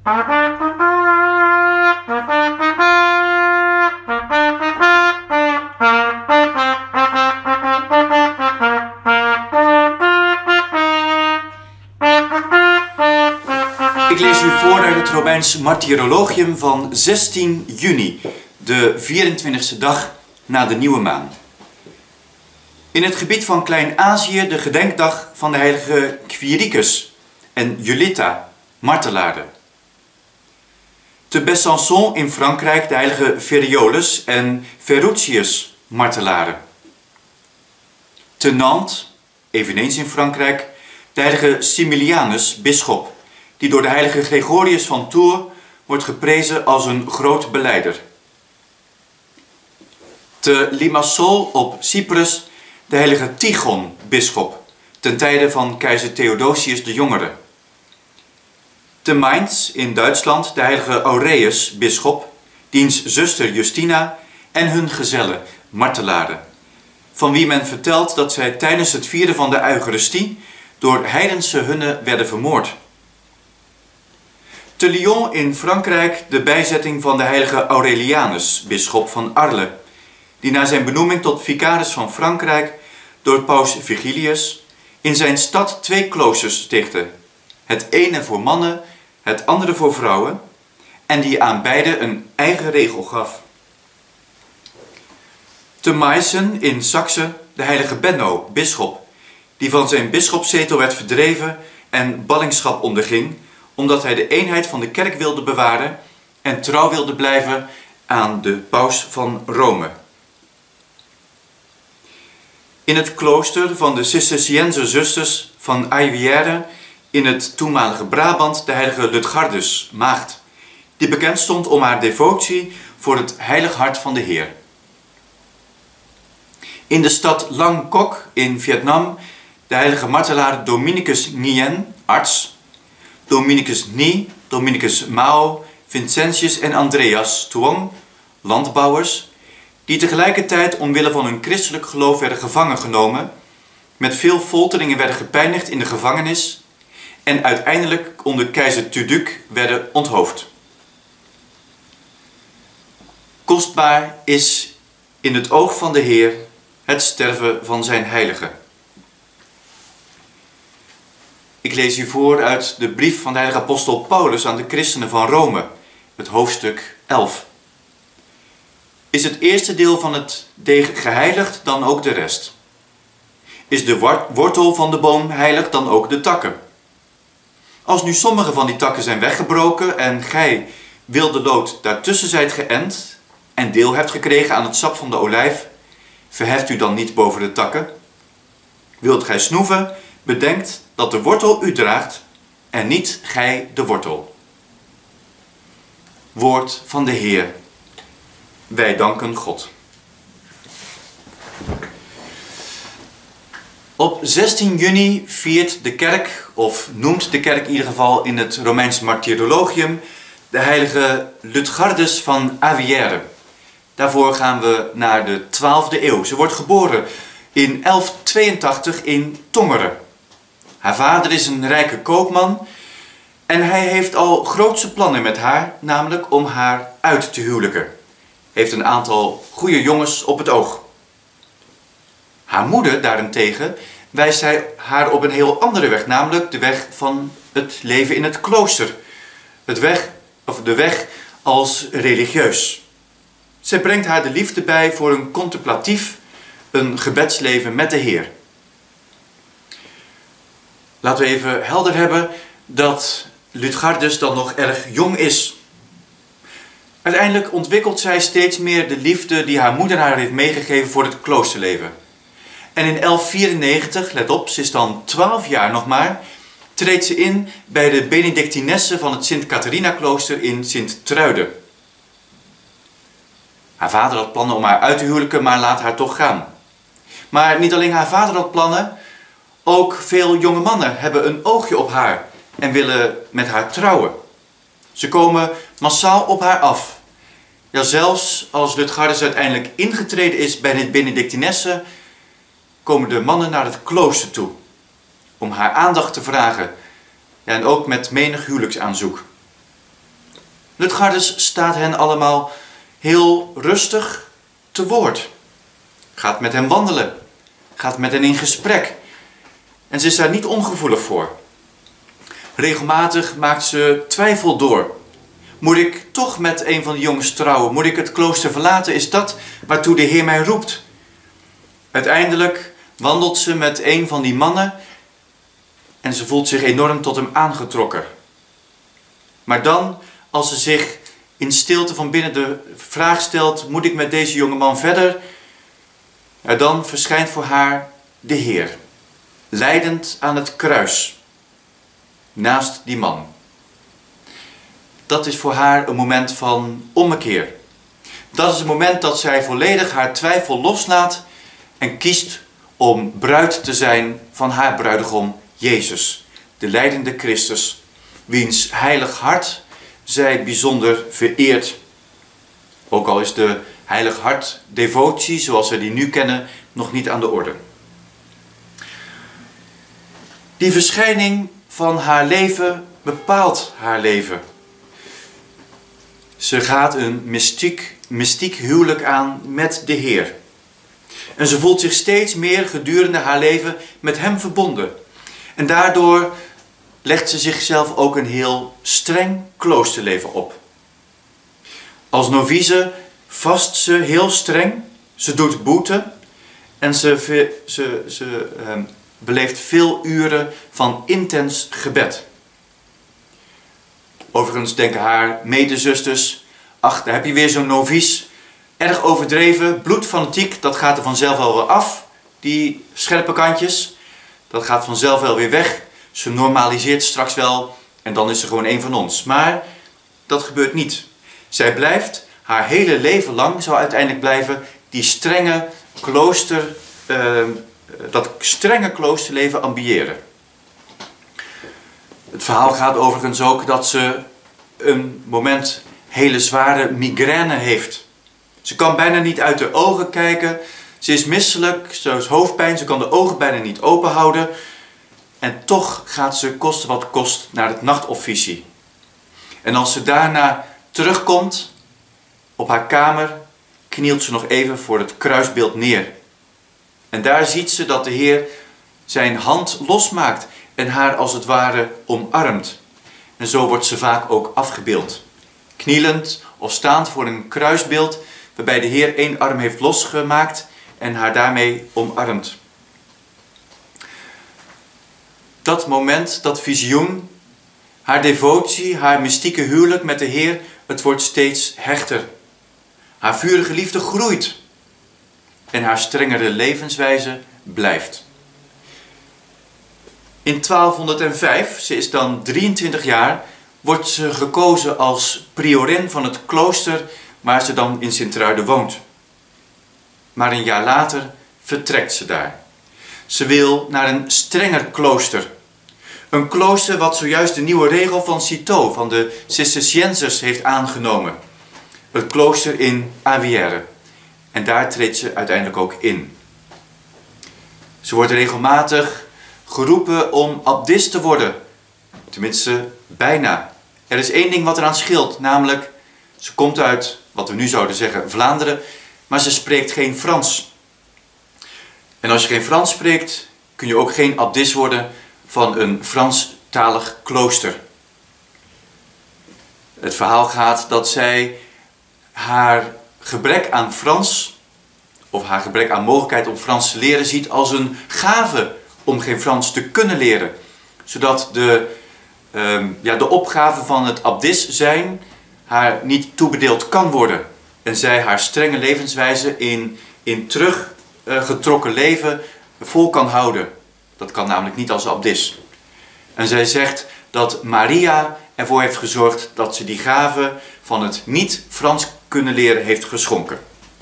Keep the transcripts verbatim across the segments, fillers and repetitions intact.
Ik lees u voor uit het Romeins Martyrologium van zestien juni, de vierentwintigste dag na de nieuwe maan. In het gebied van Klein-Azië de gedenkdag van de heilige Quiricus en Julita, martelaren. Te Besançon in Frankrijk de heilige Feriolus en Ferruccius, martelaren. Te Nantes, eveneens in Frankrijk, de heilige Similianus, bisschop, die door de heilige Gregorius van Tours wordt geprezen als een groot belijder. Te Limassol op Cyprus de heilige Tichon, bisschop, ten tijde van keizer Theodosius de Jongere. Te Mainz in Duitsland de heilige Aureus, bisschop, diens zuster Justina en hun gezellen, martelaren, van wie men vertelt dat zij tijdens het vieren van de Eucharistie door heidense hunnen werden vermoord. Te Lyon in Frankrijk de bijzetting van de heilige Aurelianus, bisschop van Arles, die na zijn benoeming tot vicaris van Frankrijk door paus Vigilius in zijn stad twee kloosters stichtte, het ene voor mannen, het andere voor vrouwen, en die aan beide een eigen regel gaf. Te Meissen in Saxe de heilige Benno, bisschop, die van zijn bisschopszetel werd verdreven en ballingschap onderging, omdat hij de eenheid van de kerk wilde bewaren en trouw wilde blijven aan de paus van Rome. In het klooster van de Cisterciënzer zusters van Aivière in het toenmalige Brabant de heilige Lutgardus, maagd, die bekend stond om haar devotie voor het heilig hart van de Heer. In de stad Lang Coc in Vietnam de heilige martelaar Dominicus Nguyen, arts, Dominicus Ni, Dominicus Mao, Vincentius en Andreas Tuong, landbouwers, die tegelijkertijd omwille van hun christelijk geloof werden gevangen genomen, met veel folteringen werden gepijnigd in de gevangenis en uiteindelijk onder keizer Tuduc werden onthoofd. Kostbaar is in het oog van de Heer het sterven van zijn heiligen. Ik lees u voor uit de brief van de heilige apostel Paulus aan de christenen van Rome, het hoofdstuk elf. Is het eerste deel van het deeg geheiligd, dan ook de rest? Is de wortel van de boom heilig, dan ook de takken? Als nu sommige van die takken zijn weggebroken en gij, wilde lood, daartussen zijt geënt en deel hebt gekregen aan het sap van de olijf, verheft u dan niet boven de takken? Wilt gij snoeven, bedenkt dat de wortel u draagt en niet gij de wortel. Woord van de Heer. Wij danken God. Op zestien juni viert de kerk, of noemt de kerk in ieder geval in het Romeins Martyrologium, de heilige Lutgardus van Aivière. Daarvoor gaan we naar de twaalfde eeuw. Ze wordt geboren in elf tweeëntachtig in Tongeren. Haar vader is een rijke koopman en hij heeft al grootse plannen met haar, namelijk om haar uit te huwelijken. Heeft een aantal goede jongens op het oog. Haar moeder daarentegen wijst hij haar op een heel andere weg, namelijk de weg van het leven in het klooster. Het weg, of de weg als religieus. Zij brengt haar de liefde bij voor een contemplatief, een gebedsleven met de Heer. Laten we even helder hebben dat Lutgardus dan nog erg jong is. Uiteindelijk ontwikkelt zij steeds meer de liefde die haar moeder haar heeft meegegeven voor het kloosterleven. En in elf vierennegentig, let op, ze is dan twaalf jaar nog maar, treedt ze in bij de Benedictinessen van het Sint-Catharina-klooster in Sint-Truiden. Haar vader had plannen om haar uit te huwelijken, maar laat haar toch gaan. Maar niet alleen haar vader had plannen, ook veel jonge mannen hebben een oogje op haar en willen met haar trouwen. Ze komen massaal op haar af. Ja, zelfs als Lutgardus uiteindelijk ingetreden is bij de Benedictinessen, komen de mannen naar het klooster toe om haar aandacht te vragen. Ja, en ook met menig huwelijksaanzoek. Lutgardus staat hen allemaal heel rustig te woord. Gaat met hen wandelen. Gaat met hen in gesprek. En ze is daar niet ongevoelig voor. Regelmatig maakt ze twijfel door. Moet ik toch met een van de jongens trouwen? Moet ik het klooster verlaten? Is dat waartoe de Heer mij roept? Uiteindelijk wandelt ze met een van die mannen en ze voelt zich enorm tot hem aangetrokken. Maar dan, als ze zich in stilte van binnen de vraag stelt, moet ik met deze jonge man verder? Ja, dan verschijnt voor haar de Heer, lijdend aan het kruis, naast die man. Dat is voor haar een moment van ommekeer. Dat is het moment dat zij volledig haar twijfel loslaat en kiest om bruid te zijn van haar bruidegom Jezus, de lijdende Christus, wiens heilig hart zij bijzonder vereert. Ook al is de heilig hart devotie, zoals we die nu kennen, nog niet aan de orde. Die verschijning van haar leven bepaalt haar leven. Ze gaat een mystiek, mystiek huwelijk aan met de Heer. En ze voelt zich steeds meer gedurende haar leven met hem verbonden. En daardoor legt ze zichzelf ook een heel streng kloosterleven op. Als novice vast ze heel streng, ze doet boete en ze, ze, ze eh, beleeft veel uren van intens gebed. Overigens denken haar medezusters, ach, daar heb je weer zo'n novice, erg overdreven, bloedfanatiek, dat gaat er vanzelf wel weer af, die scherpe kantjes, dat gaat vanzelf wel weer weg, ze normaliseert straks wel en dan is ze gewoon een van ons. Maar dat gebeurt niet. Zij blijft haar hele leven lang, zou uiteindelijk blijven, die strenge klooster, uh, dat strenge kloosterleven ambiëren. Het verhaal gaat overigens ook dat ze een moment hele zware migraine heeft. Ze kan bijna niet uit de ogen kijken. Ze is misselijk, ze heeft hoofdpijn, ze kan de ogen bijna niet open houden. En toch gaat ze koste wat kost naar het nachtofficie. En als ze daarna terugkomt op haar kamer, knielt ze nog even voor het kruisbeeld neer. En daar ziet ze dat de Heer zijn hand losmaakt en haar als het ware omarmt. En zo wordt ze vaak ook afgebeeld. Knielend of staand voor een kruisbeeld waarbij de Heer één arm heeft losgemaakt en haar daarmee omarmt. Dat moment, dat visioen, haar devotie, haar mystieke huwelijk met de Heer, het wordt steeds hechter. Haar vurige liefde groeit en haar strengere levenswijze blijft. In twaalfhonderdvijf, ze is dan drieëntwintig jaar, wordt ze gekozen als priorin van het klooster waar ze dan in Sint-Truiden woont. Maar een jaar later vertrekt ze daar. Ze wil naar een strenger klooster. Een klooster wat zojuist de nieuwe regel van Citeaux, van de Cisterciënsers, heeft aangenomen. Het klooster in Avière. En daar treedt ze uiteindelijk ook in. Ze wordt regelmatig geroepen om abdis te worden. Tenminste, bijna. Er is één ding wat eraan scheelt, namelijk ze komt uit, wat we nu zouden zeggen, Vlaanderen, maar ze spreekt geen Frans. En als je geen Frans spreekt, kun je ook geen abdis worden van een Franstalig klooster. Het verhaal gaat dat zij haar gebrek aan Frans, of haar gebrek aan mogelijkheid om Frans te leren, ziet als een gave om geen Frans te kunnen leren. Zodat de, uh, ja, de opgave van het abdis zijn haar niet toebedeeld kan worden. En zij haar strenge levenswijze in, in teruggetrokken uh, leven vol kan houden. Dat kan namelijk niet als abdis. En zij zegt dat Maria ervoor heeft gezorgd dat ze die gave van het niet Frans kunnen leren heeft geschonken.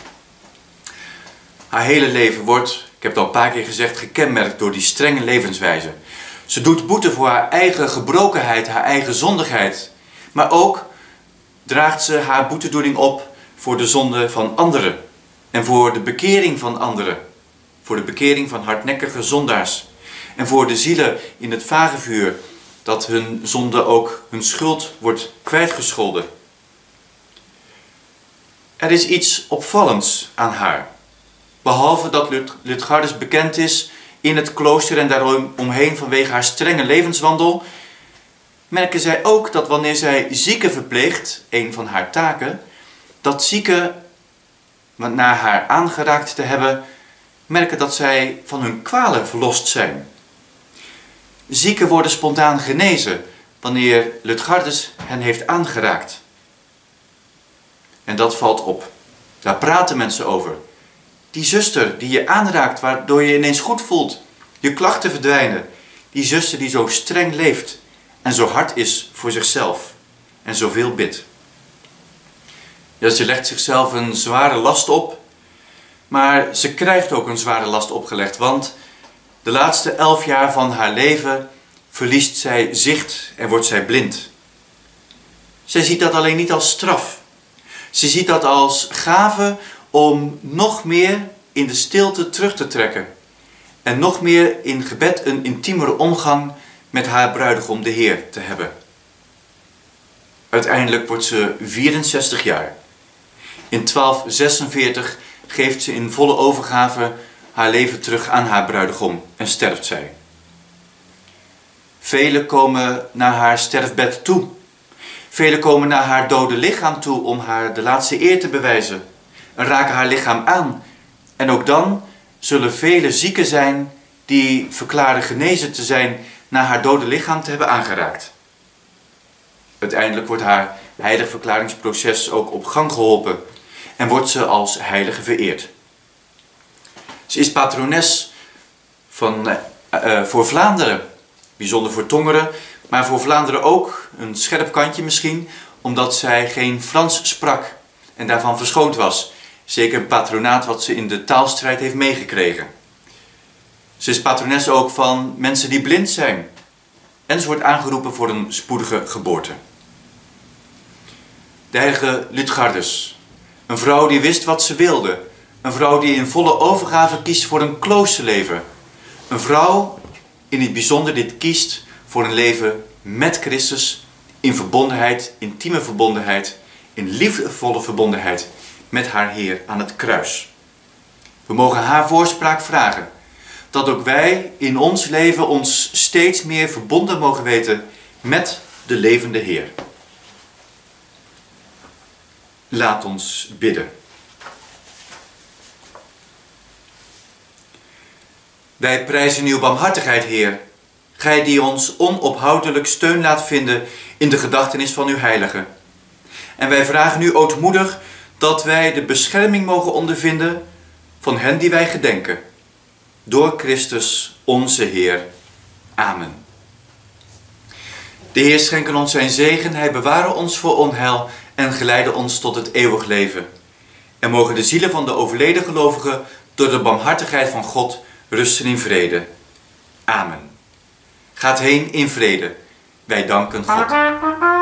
Haar hele leven wordt, ik heb het al een paar keer gezegd, gekenmerkt door die strenge levenswijze. Ze doet boete voor haar eigen gebrokenheid, haar eigen zondigheid. Maar ook draagt ze haar boetedoening op voor de zonde van anderen. En voor de bekering van anderen. Voor de bekering van hardnekkige zondaars. En voor de zielen in het vagevuur, dat hun zonde ook hun schuld wordt kwijtgescholden. Er is iets opvallends aan haar. Behalve dat Lutgardus bekend is in het klooster en daaromheen vanwege haar strenge levenswandel, merken zij ook dat wanneer zij zieken verpleegt, een van haar taken, dat zieken, na haar aangeraakt te hebben, merken dat zij van hun kwalen verlost zijn. Zieken worden spontaan genezen wanneer Lutgardus hen heeft aangeraakt. En dat valt op. Daar praten mensen over. Die zuster die je aanraakt, waardoor je ineens goed voelt, je klachten verdwijnen. Die zuster die zo streng leeft en zo hard is voor zichzelf en zoveel bidt. Ja, ze legt zichzelf een zware last op, maar ze krijgt ook een zware last opgelegd, want de laatste elf jaar van haar leven verliest zij zicht en wordt zij blind. Zij ziet dat alleen niet als straf. Ze ziet dat als gave om nog meer in de stilte terug te trekken en nog meer in gebed een intiemere omgang met haar bruidegom de Heer te hebben. Uiteindelijk wordt ze vierenzestig jaar. In twaalf zesenveertig geeft ze in volle overgave haar leven terug aan haar bruidegom en sterft zij. Velen komen naar haar sterfbed toe. Velen komen naar haar dode lichaam toe om haar de laatste eer te bewijzen en raken haar lichaam aan. En ook dan zullen vele zieken zijn die verklaren genezen te zijn na haar dode lichaam te hebben aangeraakt. Uiteindelijk wordt haar heiligverklaringsproces ook op gang geholpen en wordt ze als heilige vereerd. Ze is patrones van, uh, uh, voor Vlaanderen, bijzonder voor Tongeren, maar voor Vlaanderen ook, een scherp kantje misschien, omdat zij geen Frans sprak en daarvan verschoond was. Zeker een patronaat wat ze in de taalstrijd heeft meegekregen. Ze is patrones ook van mensen die blind zijn. En ze wordt aangeroepen voor een spoedige geboorte. De heilige Lutgardus. Een vrouw die wist wat ze wilde. Een vrouw die in volle overgave kiest voor een kloosterleven. Een vrouw in het bijzonder dit kiest voor een leven met Christus. In verbondenheid, intieme verbondenheid. In liefdevolle verbondenheid met haar Heer aan het kruis. We mogen haar voorspraak vragen. Dat ook wij in ons leven ons steeds meer verbonden mogen weten met de levende Heer. Laat ons bidden. Wij prijzen uw barmhartigheid, Heer. Gij die ons onophoudelijk steun laat vinden in de gedachtenis van uw heilige. En wij vragen u ootmoedig dat wij de bescherming mogen ondervinden van hen die wij gedenken. Door Christus onze Heer. Amen. De Heer schenke ons zijn zegen, hij beware ons voor onheil en geleide ons tot het eeuwig leven. En mogen de zielen van de overleden gelovigen door de barmhartigheid van God rusten in vrede. Amen. Gaat heen in vrede. Wij danken God.